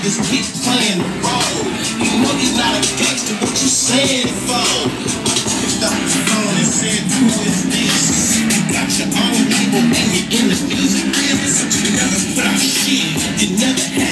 niggas keep playing the role. You know you're not a gangster, what you saying it for? Picked up the phone and said, who is this? You got your own people and you're in the music business. You never put out shit, you never had